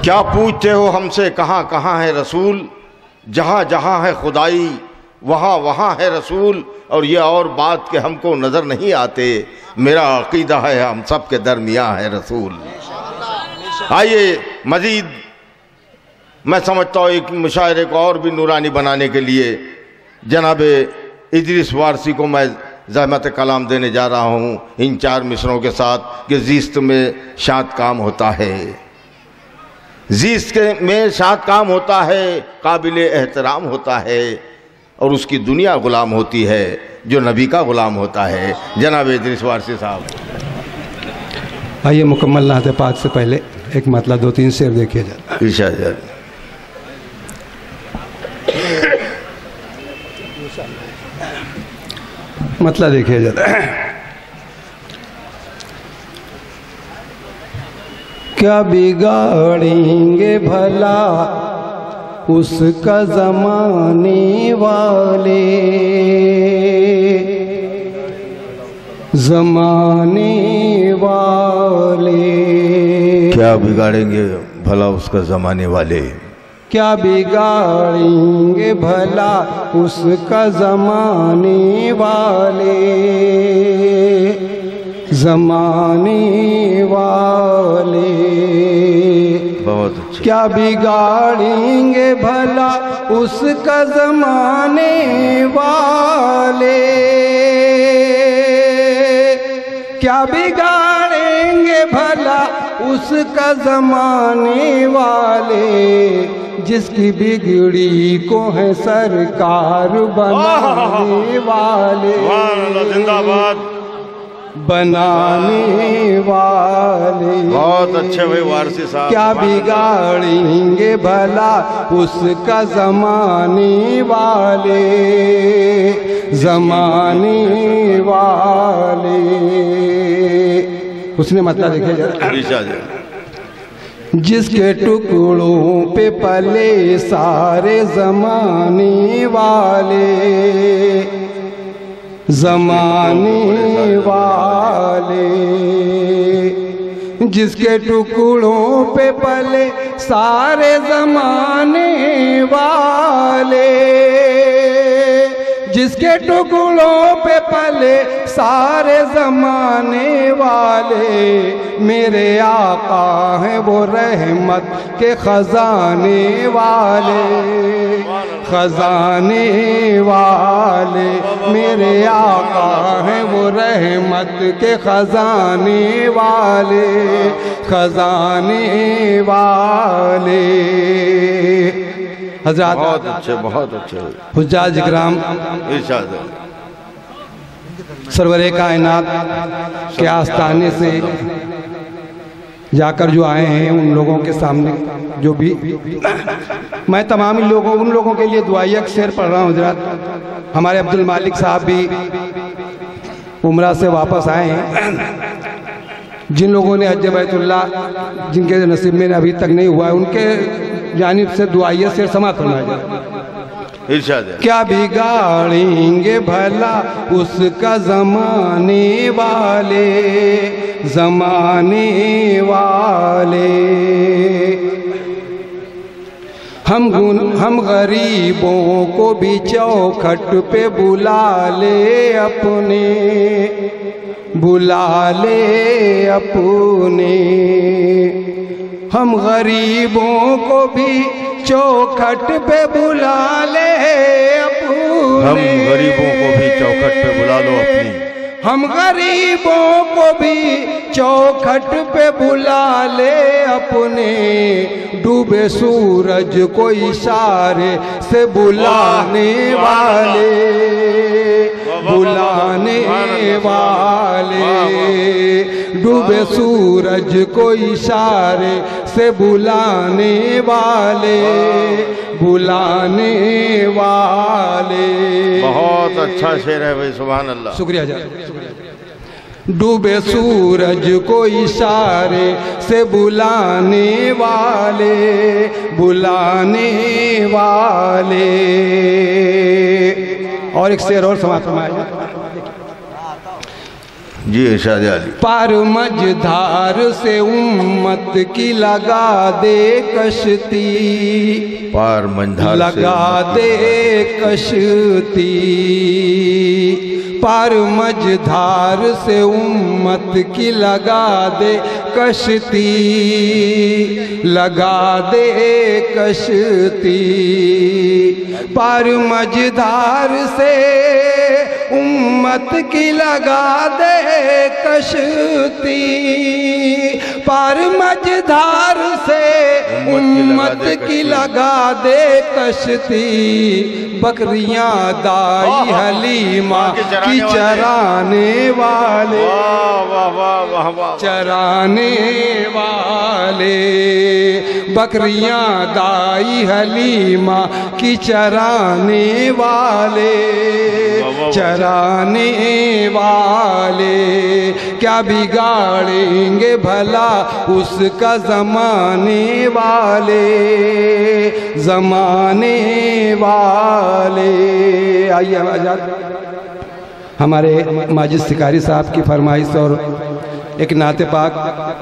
क्या पूछते हो हमसे कहाँ कहाँ है रसूल, जहाँ जहाँ है खुदाई वहाँ वहाँ है रसूल। और ये और बात कि हमको नज़र नहीं आते, मेरा अकीदा है हम सब के दरमियाँ है रसूल। आइए मज़ीद मैं समझता हूँ एक मुशायरे को और भी नूरानी बनाने के लिए जनाब इदरीस वारसी को मैं ज़हमत कलाम देने जा रहा हूँ इन 4 मिसरों के साथ कि ज़ीस्त में शाद काम होता है, ज़ीस्त में शाद काम होता है, काबिल एहतराम होता है और उसकी दुनिया ग़ुलाम होती है जो नबी का ग़ुलाम होता है। जनाब इदरीस वारसी साहब आइए मुकम्मल नात पाक से पहले एक मतलब 2-3 शेर देखिए जरा। इरशाद मतलब देखिए जरा। क्या बिगाड़ेंगे भला उसका ज़माने वाले, ज़माने वाले। क्या बिगाड़ेंगे भला उसका ज़माने वाले, क्या बिगाड़ेंगे भला उसका ज़माने वाले, ज़माने वाले। बहुत अच्छा। क्या बिगाड़ेंगे भला उसका ज़माने वाले, क्या बिगाड़ेंगे भला उसका ज़माने वाले, जिसकी बिगड़ी को है सरकार बनाने वाले, जिंदाबाद बनाने वाले। बहुत अच्छे भाई वारसी साहब। क्या बिगाड़ेंगे भला उसका ज़माने वाले, ज़माने वाले। उसने मतलब देखे जरा। जिसके टुकड़ों पे पले सारे ज़माने वाले, ज़माने वाले। जिसके टुकड़ों पे पले सारे ज़माने वाले, जिसके टुकड़ों पे पले सारे ज़माने वाले। मेरे आका हैं वो रहमत के ख़ज़ाने वाले, ख़ज़ाने वाले। मेरे आका हैं वो रहमत के ख़ज़ाने वाले, ख़ज़ाने वाले। हज़रात बहुत अच्छे, बहुत अच्छे। हुज्जाज इकराम, इरशाद सरवरे कायनात के आस्थाने से जाकर जो आए हैं उन लोगों के सामने जो भी मैं तमाम लोगों उन लोगों के लिए दुआया शेर पढ़ रहा हूँ। हज़रात हमारे अब्दुल मालिक साहब भी उम्रा से वापस आए हैं। जिन लोगों ने हज बैतुल्लाह जिनके नसीब में अभी तक नहीं हुआ है उनके जानिब से दुआया शेर समाप्त होना है। क्या बिगाड़ेंगे भला उसका ज़माने वाले, ज़माने वाले। हम गरीबों को भी चौखट पे बुला ले अपने, बुला ले अपने। हम गरीबों को भी चौखट पे बुला ले अपने, हम गरीबों को भी चौखट पे बुला लो अपनी। हम गरीबों को भी चौखट पे बुला ले अपने। डूबे सूरज को इशारे से बुलाने वाले, बुलाने वाले। डूबे सूरज को इशारे से बुलाने वाले, बुलाने वाले। बहुत अच्छा शेर है भाई, सुभान अल्लाह। शुक्रिया जी। डूबे सूरज को इशारे से बुलाने वाले, बुलाने वाले। और एक शेर और समाप्त फरमाया। जी इरशाद आली। पार मझधार से उम्मत की लगा दे कश्ती, पार मझधार लगा दे कश्ती, पार मझधार से उम्मत की लगा दे कश्ती, लगा दे कश्ती, पार मझधार से उम्मत की लगा दे कश्ती, पार मझधार से उम्मत की लगा दे कश्ती, बकरियां दाई हलीमा की चराने वाले, चराने वाले, बकरियां दाई हलीमा की चराने वाले, चराने वाले, क्या बिगाड़ेंगे भला उसका ज़माने वाले, ज़माने वाले। आइए आजाद हमारे माजिद शिकारी साहब की फरमाइश और एक नाते पाक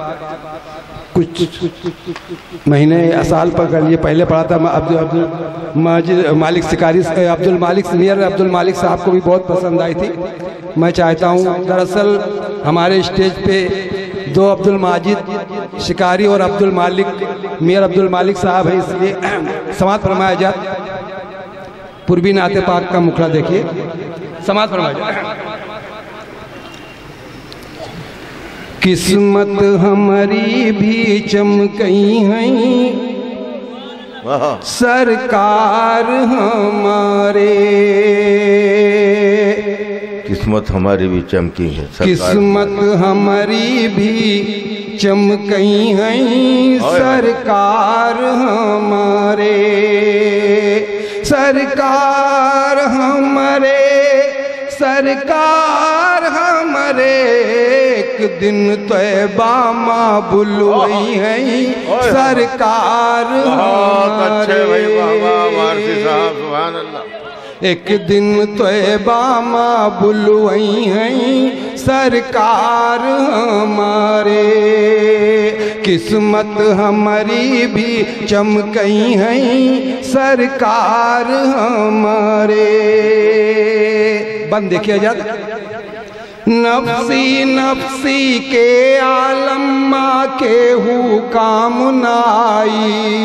कुछ महीने साल पर कर लिए पहले पढ़ा था। अब्दुल मालिक शिकारी, अब्दुल मालिक सीनियर अब्दुल मालिक साहब को भी बहुत पसंद आई थी। मैं चाहता हूँ, दरअसल हमारे स्टेज पे दो अब्दुल माजिद शिकारी और अब्दुल मालिक मियां अब्दुल मालिक साहब है, इसलिए समात फरमाया जाए। पूर्वी नाते पाक का मुखड़ा देखिए, समात फरमाया जाए। किस्मत हमारी भी चमकई हैं सरकार हमारे, किस्मत हमारी भी चमकी है, किस्मत हमारी भी चमकई हैं सरकार हमारे, सरकार हमारे, सरकार हमारे, एक दिन तैबा माँ बुलवई है सरकार हमारे, एक दिन तैबा माँ बुलवई हैं सरकार हमारे, किस्मत हमारी भी चमकई हैं सरकार हमारे। बंद देखिए जाता, नफ्सी नफ्सी के आलम माँ के हुकाम नाई,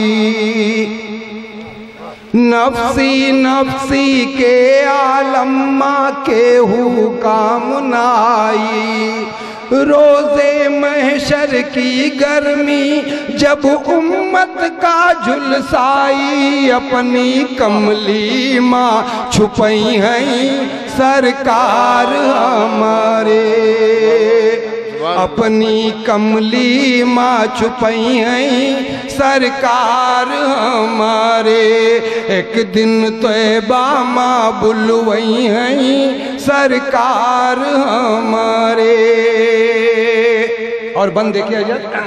नफ्सी नफ्सी के आलम माँ के हुकाम नाई, रोज़े महशर की गर्मी जब उम्मत का झुलसाई, अपनी कमली माँ छुपई हैं सरकार हमारे, अपनी कमली माँ छुपई हैं सरकार हमारे, एक दिन तैबा माँ बुलवई हैं सरकार हमारे। और बंद देखिए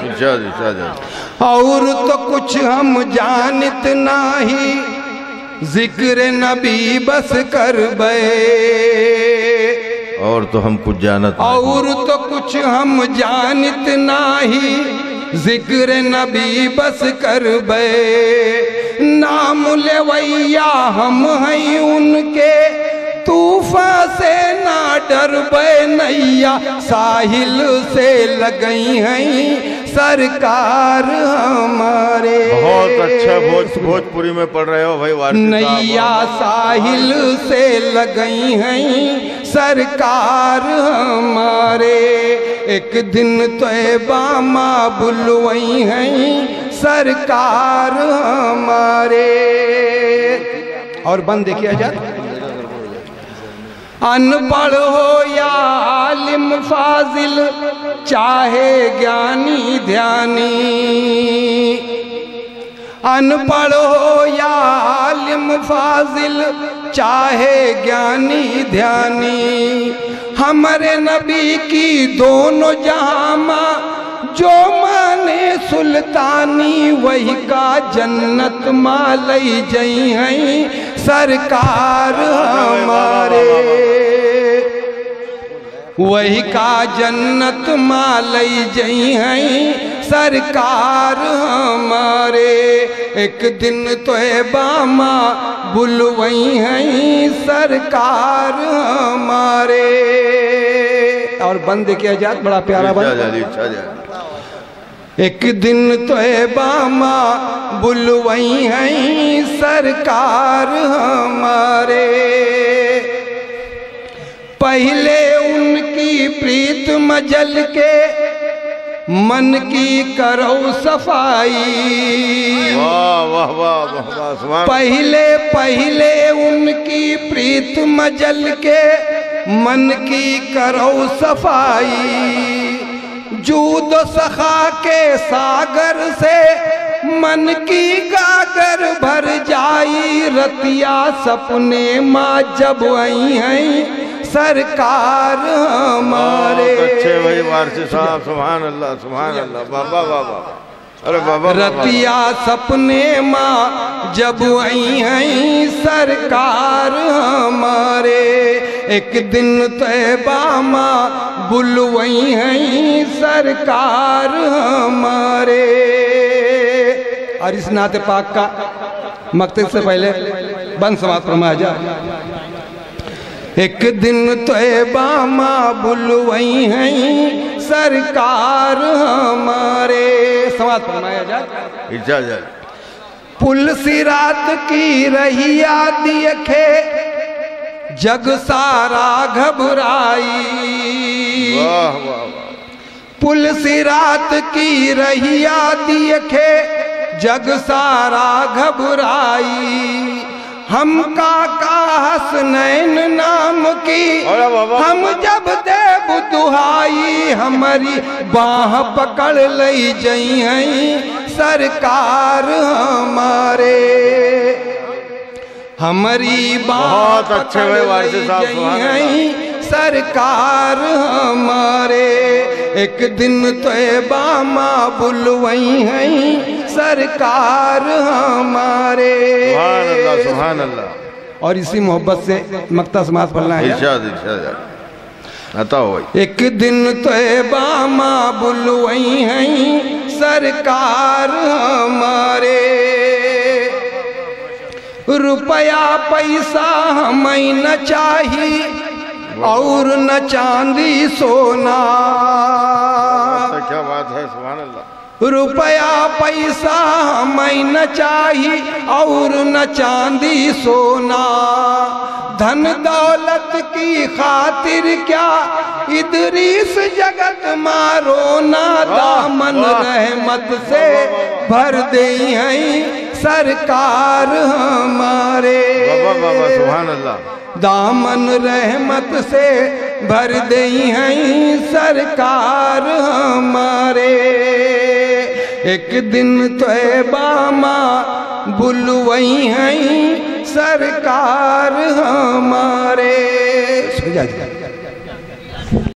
और तो कुछ हम जानत नाही, जिक्र नबी बस कर बे, और तो हम कुछ जानत, और तो कुछ हम जानत नाही, जिक्र नबी बस कर बे, नाम लेवैया हम हैं उनके, तूफान से ना डर बे नैया, साहिल से लगई हैं सरकार हमारे। बहुत अच्छा भोजपुरी में पढ़ रहे हो भाई। नैया साहिल से लगई हैं सरकार हमारे, एक दिन तैबा माँ बुलवई हैं सरकार हमारे। और बंद देखिए जाए, अनपढ़ हो या आलिम फाजिल, चाहे ज्ञानी ध्यानी, अनपढ़ हो या आलिम फाजिल, चाहे ज्ञानी ध्यानी, हमारे नबी की दोनों जहां जो माने सुल्तानी, वही का जन्नत मालई जई हैं सरकार हमारे। वही का जन्नत मालई जई हैं सरकार हमारे। एक दिन तोयबा माँ बुलवई हैं सरकार हमारे। और बंद किया जात बड़ा प्यारा बंद। एक दिन तोयबा माँ बुलवई हैं सरकार हमारे। पहले उनकी प्रीत मजल के मन की करो सफाई। वाह वाह वाह वाह। पहले उनकी प्रीत मजल के मन की करो सफाई। जूद सखा के सागर से मन की गागर भर जाई। रतिया सपने माँ जब आई हैं सरकार हमारे। अच्छे भाई वारसी साहब सुभान अल्लाह सुभान अल्लाह। बाबा बाबा अरे बाबा। रतिया सपने माँ जब आई हैं सरकार हमारे। एक दिन तैबा माँ बुलवई हैं सरकार हमारे। और इस नाते पाक का मकसद से पहले बंद समाप्त फरमाया जाए। एक दिन तैबा माँ बुलवई हैं सरकार हमारे। समाप्त फरमाया जाए। पुल सिरात की रहिया देखे जग सारा घबराई। वाह वाह। पुल सिरात की रहिया देखे जग सारा घबराई। हम काका हसनैन नाम की हम जब देव दुहाई। हमारी बाह पकड़ लई जई हैं सरकार हमारे। हमारी बात अच्छे सरकार हमारे। एक दिन तैबा माँ बुलवई हैं सरकार हमारे। सुभान अल्लाह सुभान अल्लाह। और इसी मोहब्बत से मक्ता समाज पढ़ना है। एक दिन तैबा माँ बुलवई हैं सरकार हमारे। रुपया पैसा हमें न चाहिए और न चांदी सोना। क्या बात है सुभान अल्लाह। रुपया पैसा हमें न चाहिए और न चांदी सोना। धन दौलत की खातिर क्या इदरीस जगत मारो ना। दामन रहमत से भर दे हैं सरकार हमारे। बाबा सुभान अल्लाह। दामन रहमत से भर दे हैं सरकार हमारे। एक दिन तैबा माँ बुलवई हैं सरकार हमारे।